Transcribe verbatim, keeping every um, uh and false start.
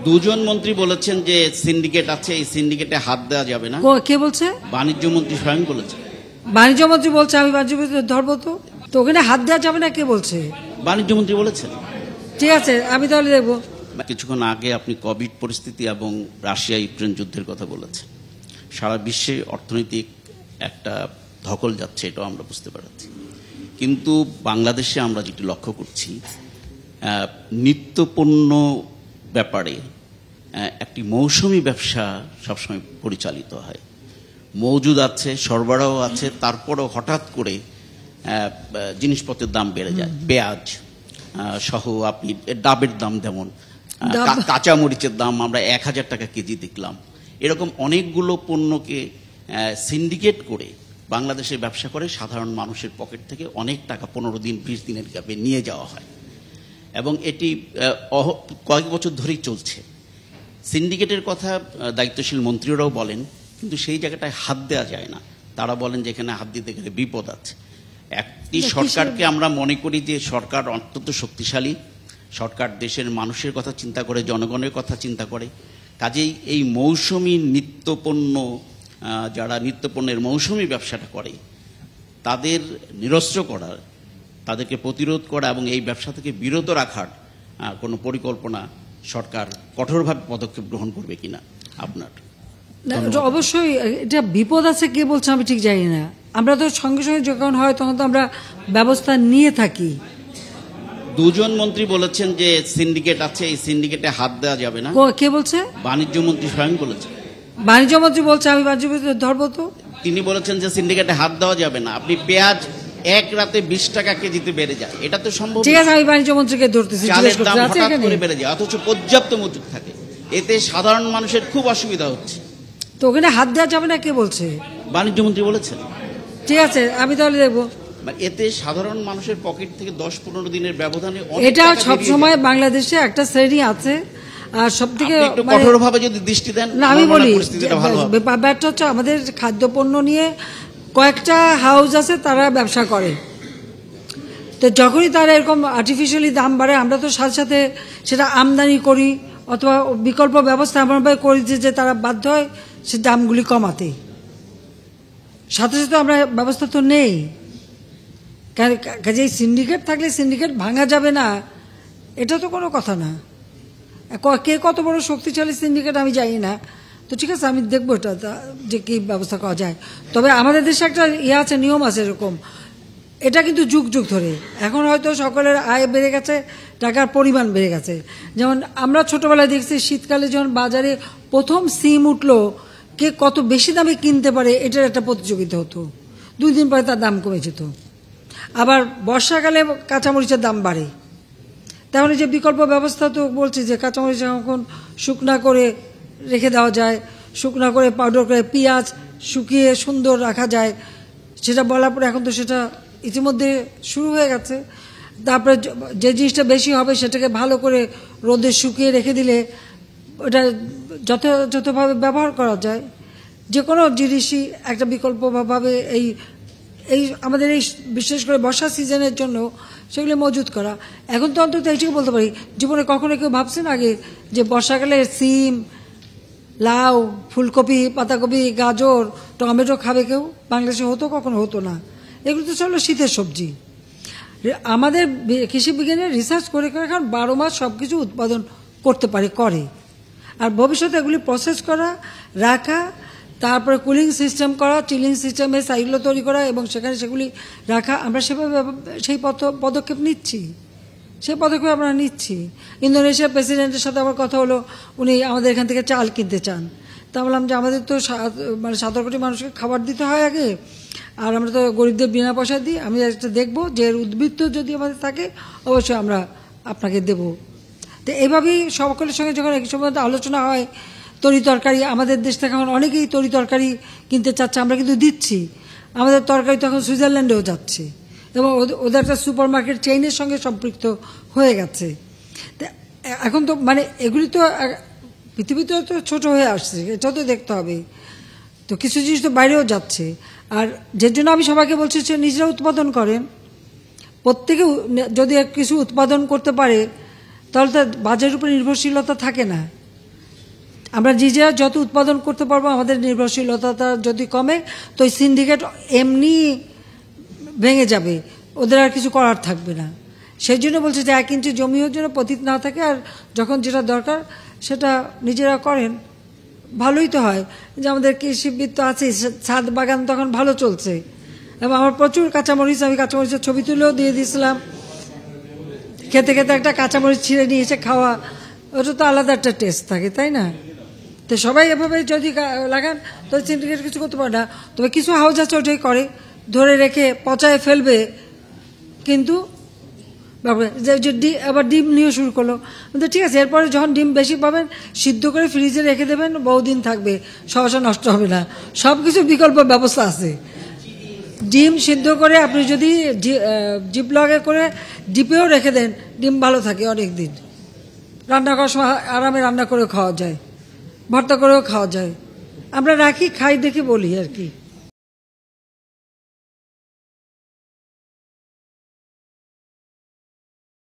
দুজন মন্ত্রী বলেছেন যে সিন্ডিকেট আছে, এই সিন্ডিকেটে হাত দেওয়া যাবে না। কে বলছে? বাণিজ্য মন্ত্রী স্বয়ং বলেছে। বাণিজ্য মন্ত্রী বলছে আমি বাণিজ্য মন্ত্রী ধরবো তো তো ওখানে হাত দেওয়া যাবে না কে বলছে? বাণিজ্য মন্ত্রী বলেছেন। ঠিক আছে, আমি তাহলে দেখবো। কিছুক্ষণ আগে আপনি কোভিড পরিস্থিতি এবং রাশিয়া ইউক্রেন যুদ্ধের কথা বলেছেন। সারা বিশ্বে অর্থনৈতিক একটা ধকল যাচ্ছে, এটাও আমরা বুঝতে পারছি। কিন্তু বাংলাদেশে আমরা যেটি লক্ষ্য করছি, নিত্যপণ্য ব্যাপারে একটি মৌসুমি ব্যবসা সবসময় পরিচালিত হয়। মজুদ আছে, সরবরাহ আছে, তারপরেও হঠাৎ করে জিনিসপত্রের দাম বেড়ে যায়। পেঁয়াজ সহ আপনি ডাবের দাম, যেমন কাঁচামরিচের দাম আমরা এক হাজার টাকা কেজি দেখলাম। এরকম অনেকগুলো পণ্যকে সিন্ডিকেট করে বাংলাদেশে ব্যবসা করে সাধারণ মানুষের পকেট থেকে অনেক টাকা পনেরো দিন বিশ দিনের গ্যাপে নিয়ে যাওয়া হয় এবং এটি কয়েক বছর ধরেই চলছে। সিন্ডিকেটের কথা দায়িত্বশীল মন্ত্রীরাও বলেন, কিন্তু সেই জায়গাটায় হাত দেওয়া যায় না। তারা বলেন যে এখানে হাত দিতে গেলে বিপদ আছে। একটি সরকারকে আমরা মনে করি যে সরকার অত্যন্ত শক্তিশালী, সরকার দেশের মানুষের কথা চিন্তা করে, জনগণের কথা চিন্তা করে। কাজেই এই মৌসুমি নিত্যপণ্য, যারা নিত্যপণ্যের মৌসুমি ব্যবসাটা করে তাদের নিরস্ত্র করা, তাদেরকে প্রতিরোধ করা এবং এই ব্যবসা থেকে বিরত রাখার কোনো পরিকল্পনা সরকার কঠোরভাবে পদক্ষেপ গ্রহণ করবে কিনা আপনার? অবশ্যই এটা বিপদ আছে কে বলছে আমি ঠিক জানি না। আমরা তো সঙ্গে সঙ্গে যখন হয় তখন তো আমরা ব্যবস্থা নিয়ে থাকি। দুজন মন্ত্রী বলেছেন যে সিন্ডিকেট আছে, এই সিন্ডিকেটে হাত দেওয়া যাবে না। কে বলছে? বাণিজ্য মন্ত্রী স্বয়ং বলেছে। বাণিজ্য মন্ত্রী বলছে আমি বাণিজ্য মন্ত্রী ধরবো তো। তিনি বলেছেন যে সিন্ডিকেটে হাত দেওয়া যাবে না। আপনি পেঁয়াজ এক রাতে বিশ টাকা কেজিতে বেড়ে যায়, এটা তো সম্ভব। ঠিক আছে, আমি বাণিজ্য মন্ত্রীকে ধরতেছি। চালের দাম হঠাৎ করে বেড়ে যায় অথচ পর্যাপ্ত মজুদ থাকে, এতে সাধারণ মানুষের খুব অসুবিধা হচ্ছে। তো ওখানে হাত দেওয়া যাবে না কে বলছে? বাণিজ্য মন্ত্রী বলেছেন। ঠিক আছে, আমি তাহলে দেখবো। এতে সাধারণ মানুষের পকেট থেকে দশ পনেরো দিনের ব্যবধানে এটা সবসময় বাংলাদেশে একটা শ্রেণী আছে, আর সব থেকে কঠোরভাবে যদি দৃষ্টি দেন না, আমি বলি ব্যাপারটা হচ্ছে আমাদের খাদ্যপণ্য নিয়ে কয়েকটা হাউস আছে, তারা ব্যবসা করে। তো যখনই তারা এরকম আর্টিফিশিয়ালি দাম বাড়ে, আমরা তো সাথে সাথে সেটা আমদানি করি অথবা বিকল্প ব্যবস্থা এমনভাবে করি যে তারা বাধ্য হয় সে দামগুলি কমাতে। সাথে সাথে আমরা ব্যবস্থা তো নেই। কাজে সিন্ডিকেট থাকলে সিন্ডিকেট ভাঙা যাবে না, এটা তো কোনো কথা না। কে কত বড় শক্তিশালী সিন্ডিকেট আমি জানি না। তো ঠিক আছে, আমি দেখবো এটা যে কি ব্যবস্থা করা যায়। তবে আমাদের দেশে একটা ইয়ে আছে, নিয়ম আছে এরকম, এটা কিন্তু যুগ যুগ ধরে। এখন হয়তো সকলের আয় বেড়ে গেছে, টাকার পরিমাণ বেড়ে গেছে। যেমন আমরা ছোটবেলায় দেখছি শীতকালে যখন বাজারে প্রথম সিম উঠলো, কে কত বেশি দামে কিনতে পারে এটার একটা প্রতিযোগিতা হতো। দুই দিন পরে তার দাম কমে যেত। আবার বর্ষাকালে কাঁচামরিচের দাম বাড়ে। তাহলে যে বিকল্প ব্যবস্থা তো বলছি যে কাঁচামরিচ এখন শুকনা করে রেখে দেওয়া যায়, শুকনা করে পাউডার করে পেঁয়াজ শুকিয়ে সুন্দর রাখা যায়, সেটা বলার পরে এখন তো সেটা ইতিমধ্যে শুরু হয়ে গেছে। তারপরে যে জিনিসটা বেশি হবে সেটাকে ভালো করে রোদে শুকিয়ে রেখে দিলে ওটা যথাযথভাবে ব্যবহার করা যায়। যে কোনো জিনিসই একটা বিকল্পভাবে এই এই আমাদের এই বিশেষ করে বর্ষা সিজনের জন্য সেগুলো মজুত করা। এখন তো অন্তত এইটুকু বলতে পারি, জীবনে কখনো কেউ ভাবছেন আগে যে বর্ষাকালে সিম, লাউ, ফুলকপি, পাতাকপি, গাজর, টমেটো খাবে কেউ? বাংলাদেশে হতো? কখনো হতো না। এগুলো তো চলো শীতের সবজি। আমাদের কৃষি বিজ্ঞানের রিসার্চ করে করে এখন বারো মাস সব কিছু উৎপাদন করতে পারে, করে। আর ভবিষ্যতে এগুলি প্রসেস করা, রাখা, তারপরে কুলিং সিস্টেম করা, চিলিং সিস্টেমে সাইগুলো তৈরি করা এবং সেখানে সেগুলি রাখা, আমরা সেভাবে সেই পদক্ষেপ নিচ্ছি সেই পদক্ষেপ আমরা নিচ্ছি। ইন্দোনেশিয়ার প্রেসিডেন্টের সাথে আমার কথা হলো, উনি আমাদের এখান থেকে চাল কিনতে চান। তা বললাম যে আমাদের তো মানে সতেরো কোটি মানুষকে খাবার দিতে হয় আগে, আর আমরা তো গরিবদের বিনা পয়সা দিই। আমি একটা দেখবো যে এর উদ্বৃত্ত যদি আমাদের থাকে অবশ্যই আমরা আপনাকে দেব। তো এইভাবেই সকলের সঙ্গে যখন এক সময় আলোচনা হয়, তরি তরকারি আমাদের দেশ থেকে এখন অনেকেই তরি তরকারি কিনতে চাচ্ছে, আমরা কিন্তু দিচ্ছি। আমাদের তরকারি তখন সুইজারল্যান্ডেও যাচ্ছে এবং ওদের একটা সুপার মার্কেট চেইনের সঙ্গে সম্পৃক্ত হয়ে গেছে। এখন তো মানে এগুলি তো পৃথিবীতে তো ছোট হয়ে আসছে, এটাও তো দেখতে হবে। তো কিছু জিনিস তো বাইরেও যাচ্ছে। আর যে জন্য আমি সবাইকে বলছি যে নিজেরা উৎপাদন করেন। প্রত্যেকে যদি কিছু উৎপাদন করতে পারে তাহলে তার বাজারের উপর নির্ভরশীলতা থাকে না। আমরা নিজেরা যত উৎপাদন করতে পারবো, আমাদের নির্ভরশীলতা যদি কমে, তো ওই সিন্ডিকেট এমনি ভেঙে যাবে, ওদের আর কিছু করার থাকবে না। সেই জন্য বলছে যে এক ইঞ্চি জমিও যেন পতিত না থাকে, আর যখন যেটা দরকার সেটা নিজেরা করেন, ভালোই তো হয়। যে আমাদের কৃষিবিদ তো আছে, ছাদ বাগান তখন ভালো চলছে, এবং আমার প্রচুর কাঁচামরিচ, আমি কাঁচামরিচের ছবি তুলেও দিয়ে দিয়েছিলাম। খেতে খেতে একটা কাঁচামরিচ ছিঁড়ে নিয়ে এসে খাওয়া, ওটা তো আলাদা একটা টেস্ট থাকে, তাই না? তো সবাই এভাবে যদি লাগান তো সিন্ডিকেট কিছু করতে পারে না। তবে কিছু হাউস আছে ওটাই করে, ধরে রেখে পচায় ফেলবে, কিন্তু আবার ডিম নিয়ে শুরু করলো। ঠিক আছে, এরপরে যখন ডিম বেশি পাবেন সিদ্ধ করে ফ্রিজে রেখে দেবেন, বহুদিন থাকবে, সহসা নষ্ট হবে না। সব কিছু বিকল্প ব্যবস্থা আছে। ডিম সিদ্ধ করে আপনি যদি জিপলগে করে ডিপেও রেখে দেন, ডিম ভালো থাকে অনেক দিন। রান্না করার সময় আরামে রান্না করেও খাওয়া যায়, ভর্তা করেও খাওয়া যায়। আমরা রাখি, খাই দেখে বলি আর কি।